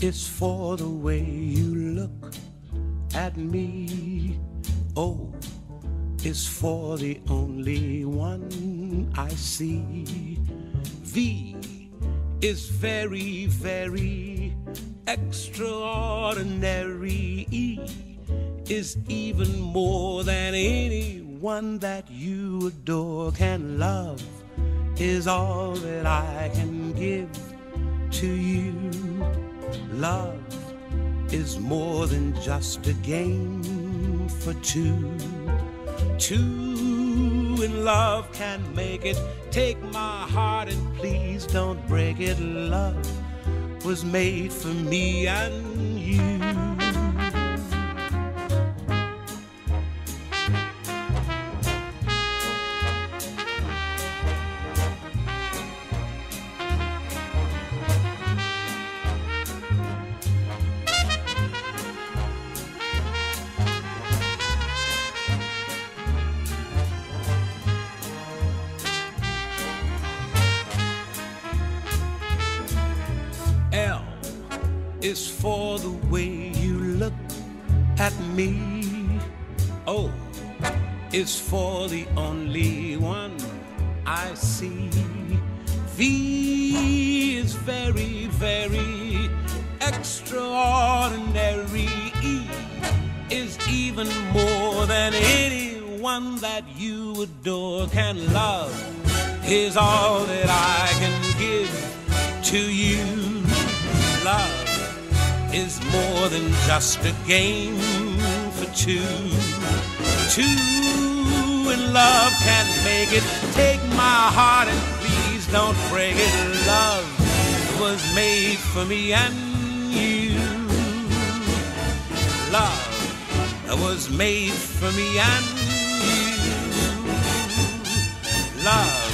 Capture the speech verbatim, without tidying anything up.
is for the way you look at me. O is for the only one I see. V is very, very extraordinary. E is even more than anyone that you adore can love, is all that I can give to you. Love is more than just a game for two. Two in love can make it. Take my heart and please don't break it. Love was made for me and you. L is for the way you look at me. O is for the only one I see. V is very, very extraordinary. E is even more than anyone that you adore can love, is all that I can give to you. Love is more than just a game for two. Two in love can make it. Take my heart and please don't break it. Love was made for me and you. Love was made for me and you. Love